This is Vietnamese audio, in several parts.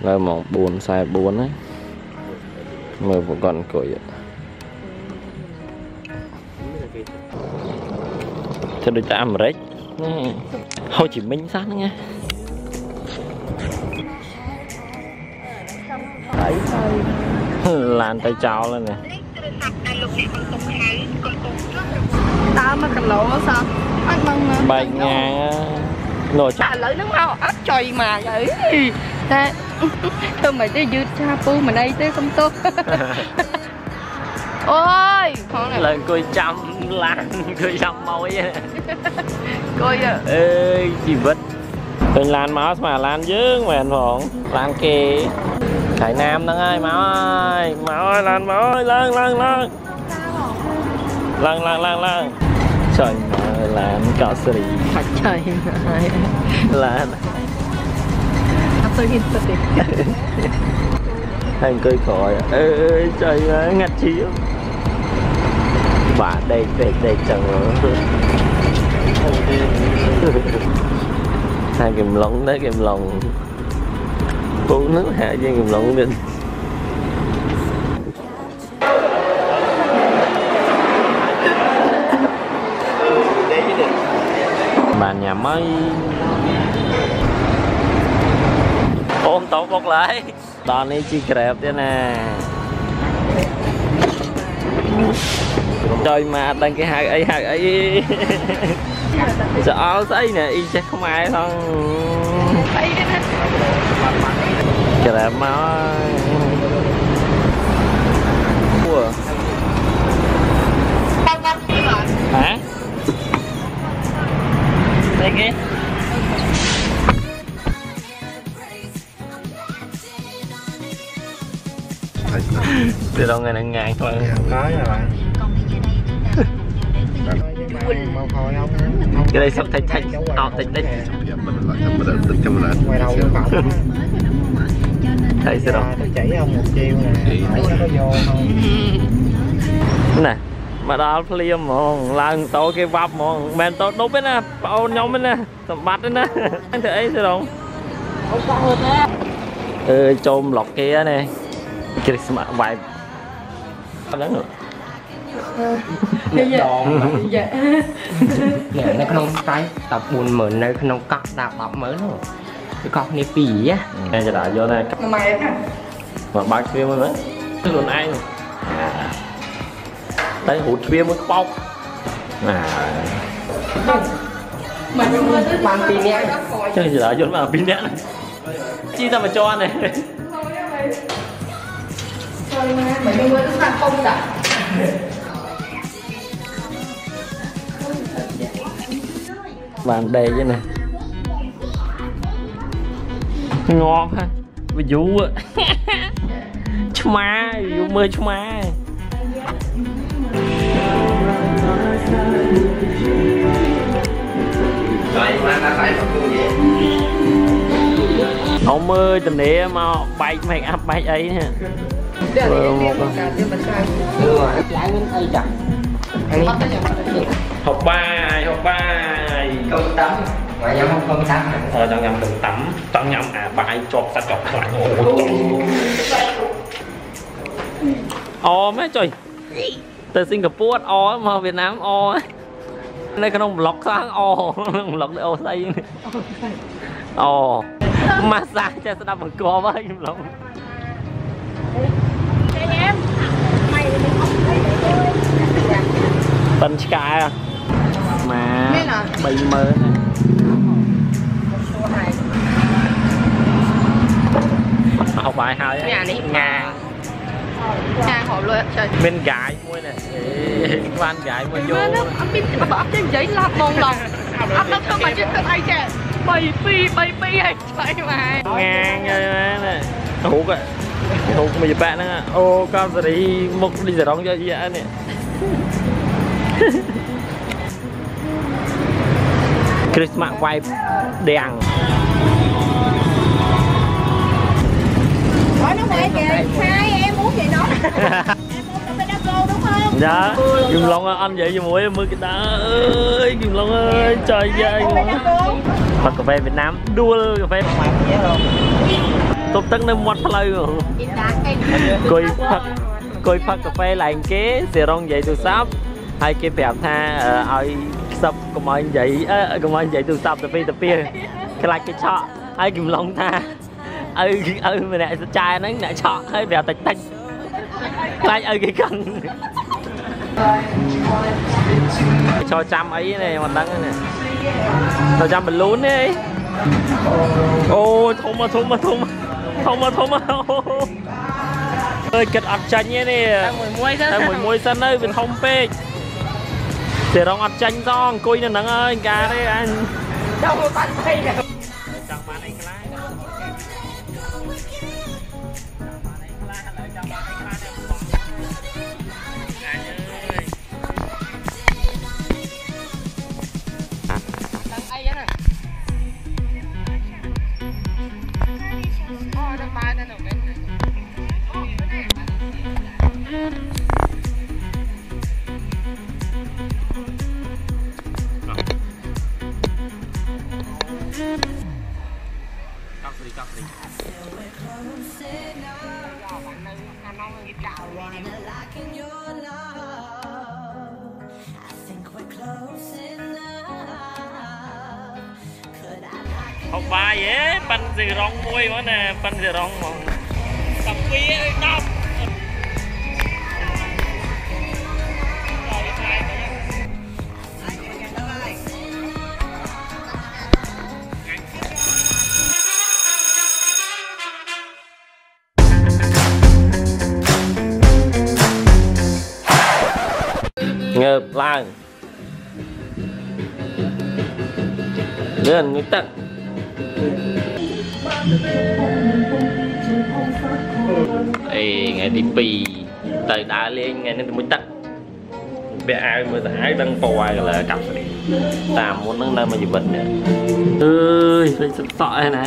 là một buồn xài buồn ấy mà vẫn còn cười thật được chạm rách Hồ Chí Minh sát nghe đấy làn tay chào lên nè tao mà cần lộ sao anh mong bệnh nhà nổi chắc lấy nước mau áp trời mà vậy ta tôi mày tới dư cha pu mà đây tới không tốt ôi lần cười chăm làn cười chăm môi coi à ê chị vứt mình làn máu mà làn dướng mà anh phụng làn kì Thái Nam đó ơi máu ơi làn máu ơi lăn trời ơi làn cọ sỉ trời ơi làn tôi nhìn thật đẹp anh cười khỏi ê trời ơi ngặt chiếu bà đây trời ơi hai kìm lông đấy kìm lông phụ nước hạ với kìm lông đi bàn nhà mới ôm tổ bọc lại toàn đi chi kẹp thế nè trời mà đang cái hạt ấy sợ thấy nè y chắc không ai không kẹp máu hả đây kia từ đâu ngày nắng ngàn thôi có rồi bạn cái đây sắp thạch họ thạch đấy ngoài đầu nó phỏng thấy sao đâu chảy không một chiêu nè nó có vô không nè mà đó phim mà lần tôi cái vấp mà men tôi đốt bên nè bao nhóm bên nè tầm bắt bên nè anh thấy ấy sao đâu chôm lọc kia nè Christmas vibe đáng rồi nè nó không tay tập buồn mượn nơi không cắt đạp bắp mới nữa cái con này pì á nè cho đại vô nè mày mà bác phim mới tức luôn anh tay hụt phim mới bóc mà nhưng mà ban pin nhé chứ gì đại vô mà pin nhé chi sao mà cho này mà nhưng mà nó không đã bàn đề chứ này ngon ha với vú chma vú mơ chma ông ơi tình địa mà bay mày áp bay ấy nè học bài công tắm mà nhắm không công tắm trong nhầm đừng tắm trong nhầm bài chọt ta chọt lại mấy trời từ Singapore o mà Việt Nam o đây cái nông lọc sang o lọc để o xây massage cho sẽ đâm bằng co với lọc Tân Sky mà bay mơ nè học bài hai ngàn họ luôn trời bên gái mua nè van gái mua vô nó bỏ trên giấy là mong lòng anh nó không mà chứ thật ai kìa baby hay trời mà ngàn nè hụt á hụt bây giờ bạn á ô con sẽ đi một đi giờ đón cho gì vậy nè Christmas vibe đèn nói nó vậy kìa hai em muốn gì đó đúng không dạ Kim Long anh vậy cho mũi mưa cái đá ơi Kim Long ơi trời ơi hoặc cà phê Việt Nam đua cà phê tụt tấn nó mất lời coi phát cà phê lại kế sẽ rong dậy từ sắp hai cái bẹp tha ai sắp công anh dậy từ sắp từ phía cái lại cái chọ ai kìm lòng tha mình lại trai nó lại chọ hơi bẹp tạch tạch lại cái cần cho trăm ấy này mà đăng này cho trăm mình lún đi ô thông mà ơi kết ắt chanh nhé nè mùi muối sân ơi mình không phê để rong ắt chanh xong cùi nè nắng ơi cá đấy anh đâu có bắn phê nè học bài vậy pan dì rong môi quá nè pan dì rong mà cầm kia đau ngợp lang lên người ta ngày đi pì tới đá lên ngày nên mới tắt bé ai mới thấy đang coi là cặp tạm muốn nâng lên mà gì bệnh nè ơi phải sợ nè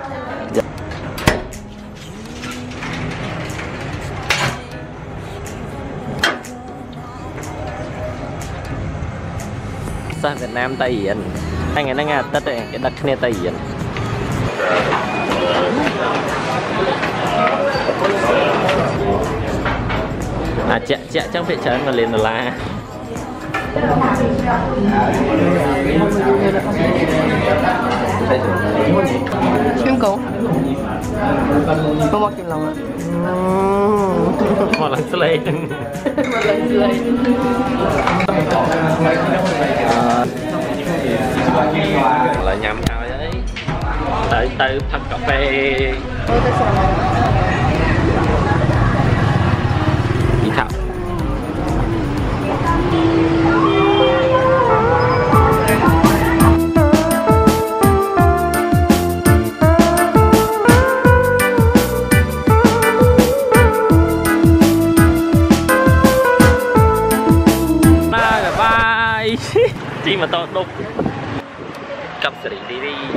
sang Việt Nam Tây Yên hai ngày nó nghe Tết này cái đất này Tây Yên chạy chẳng phải chơi mà lên là Kim cổ có một kim lòng ạ một lần slay là nhầm thôi đấy tới thật cà phê đi thảo bye chỉ mà to đục cặp xử đi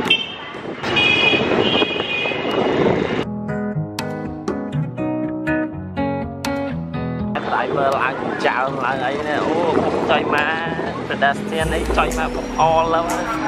tại vừa lại chào lại ấy nè ô chơi ma pedestrian ấy chơi ma phục all lắm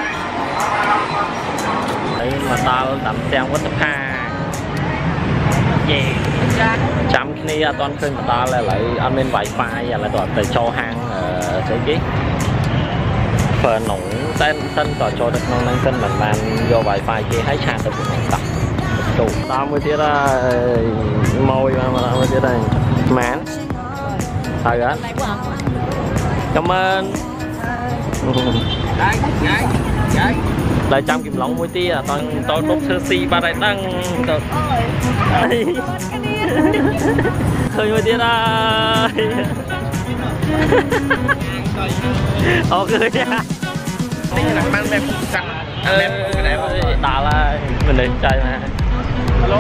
đấy mà tao tạm xem quất ha yeah chăm khi toàn thân mà ta lại ăn bên wifi và lại toàn từ cho hàng cái gì phần nóng tên tỏ cho được nông năng tên mình vô wifi kia hãy chạm được một tập đủ tao mới tiết ra môi mà tao mới tiết đây mán thôi đó cảm ơn lại trăm kim lóng mũi tia toàn đốt sơ si ba đại đăng khơi mũi tia đây ok nha đây là mang về phục sẵn đá là mình đến chơi mà alo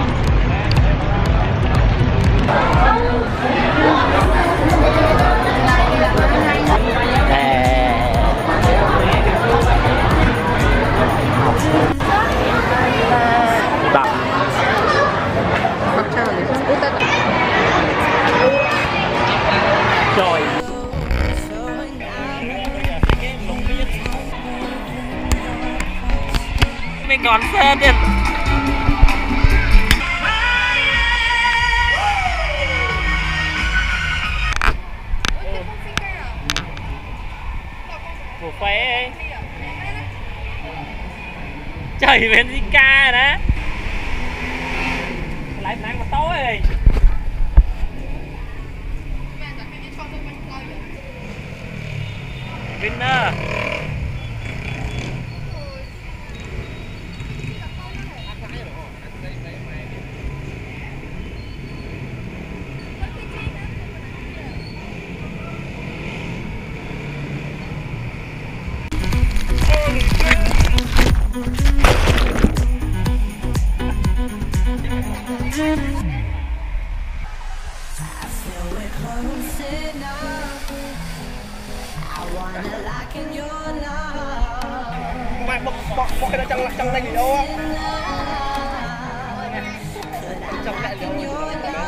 rồi mình còn xe điện của phé trời Benfica rồi đó lại nắng mà tối rồi Winner bọc cái đó trong tay gì đâu á trong lại đâu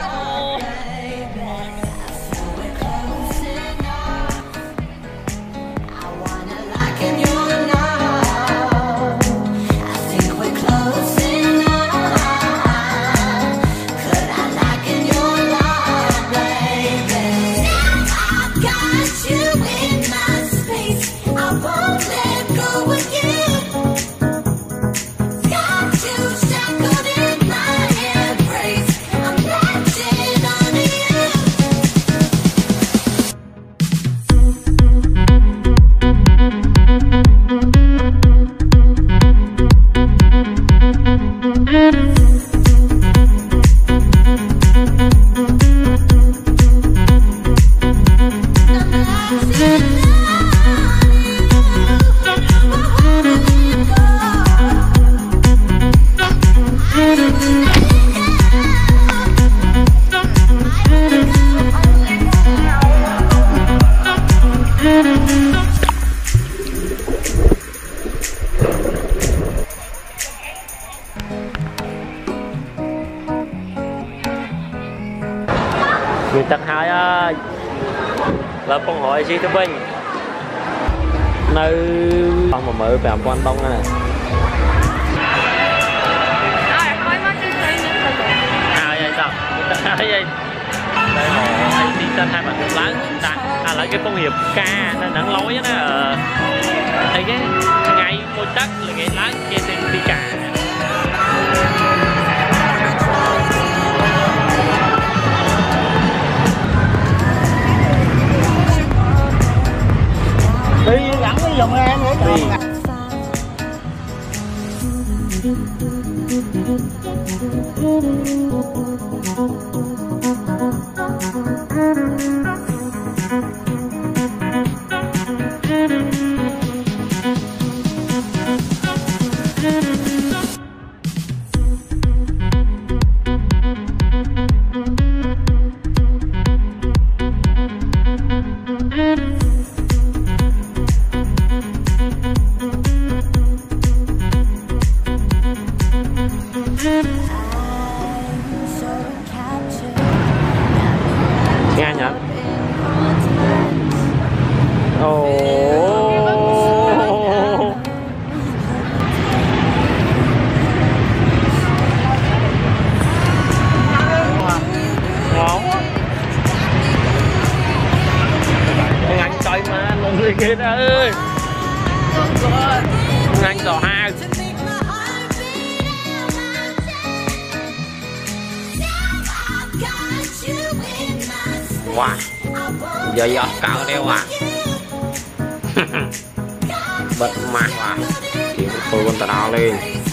người tật hai ơi là phong hội si thứ bình nơi con mà mở về quan tông này vậy sao hai vậy đây là đi tên hai bạn lớn ta lại cái công nghiệp ca nên nắng lối đó thấy cái ngày một đất là ngày lá kia thì đi cả đi gắn cái dòng em nữa đi. nghe nhỉ? Ồ. Ngon. Anh coi mà nông người kia ơi. Anh giò hai. Wow, giờ giọt cao đeo à. Bật mặt à. Chuyện tôi con ta đào lên.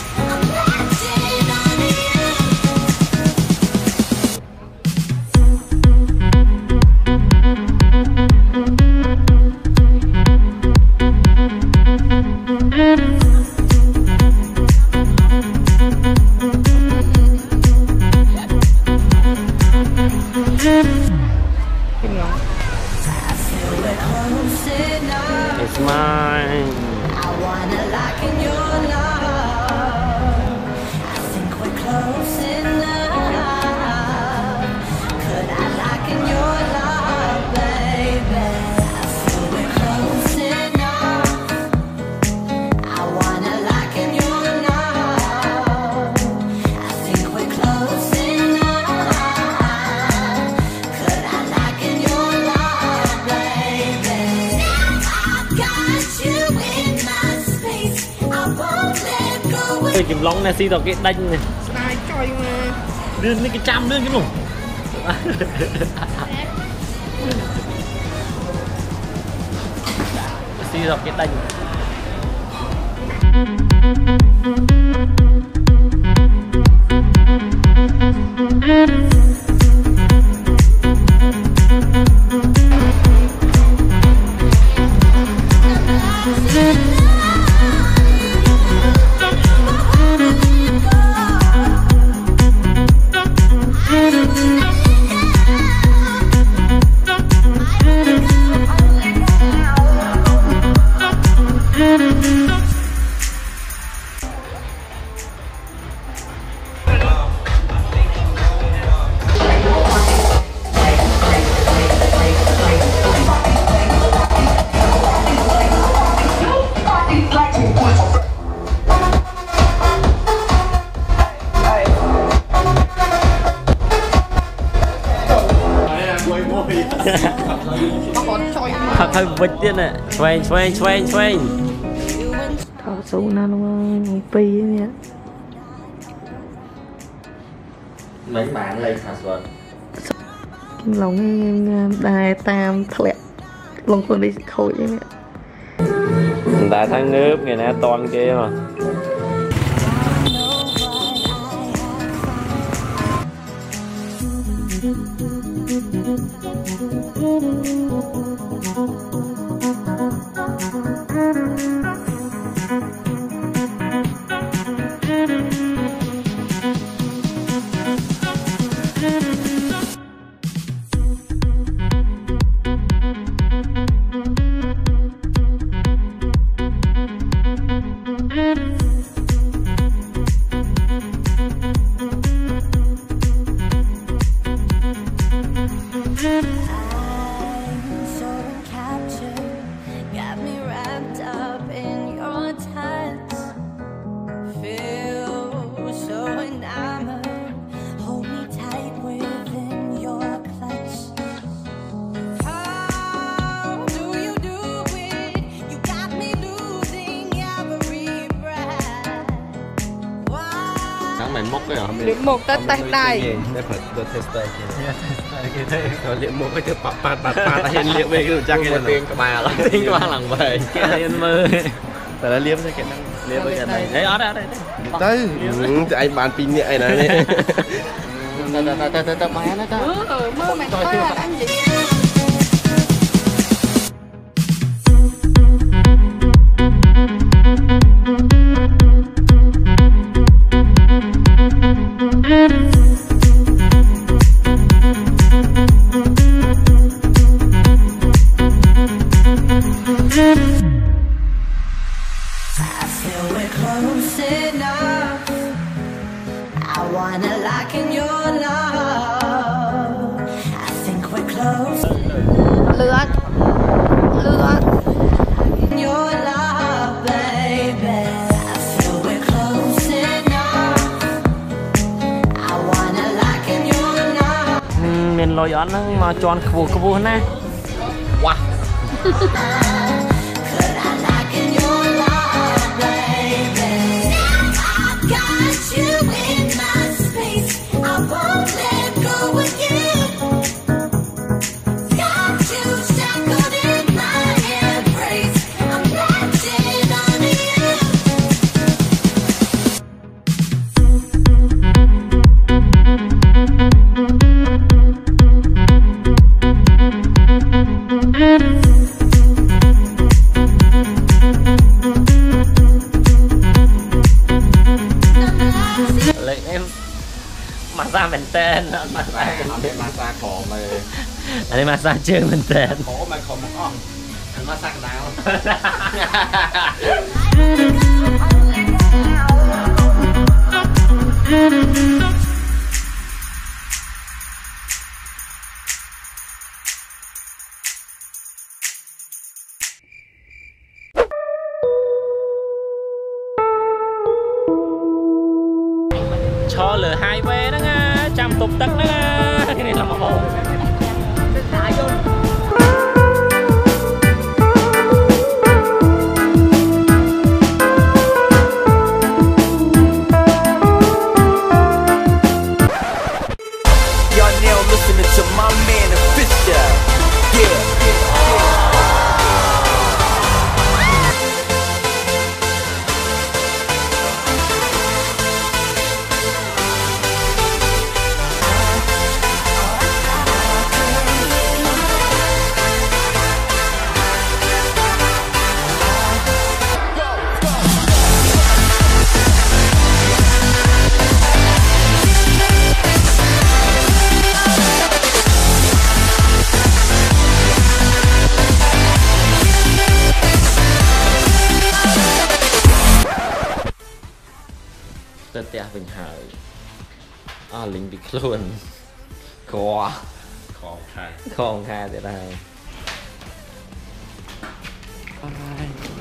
It's mine. I wanna lock in your love. I think we're close enough. Could I lock in your love, baby? I feel we're close enough. I wanna lock in your love. I think we're close enough. Could I lock in your love, baby? Now I've got you. chìm lóng này xí tao cái đanh này Ai chơi mà. đưa cái trăm đưa cái lủng xí tao cái đanh hơi vịt tiên nè xoay thọ số nào luôn pi nè mấy bạn lên hạt rồi lòng em đài tam thẹt lòng con đi khôi nè tại tháng nước ngày nay toàn kia mà mày mốc cái hả? liệm một tới tay đây. Để phải được tester kia. Rồi liệm một cái thứ pa ta hiện liệm về cái trang cái tiền của bà là tiếng qua lần về cái yên mơ tại là liệm cái năng liệm cái này đấy ở đây tới anh bạn pin nhẹ này tao máy nó ta Mơ mày thôi là anh gì mình lôi on nó mà tròn khô nè wow massage mình tên massage cổ mày anh ấy massage chưa mình tên cổ mày không có anh massage nào cho lửa hai ve đó nha chăm tục tắc đó nha cái này là một hồ ទៅផ្ទះវិញហើយអស់លីងពីខ្លួនក្រខំខែខំខែទៀតហើយ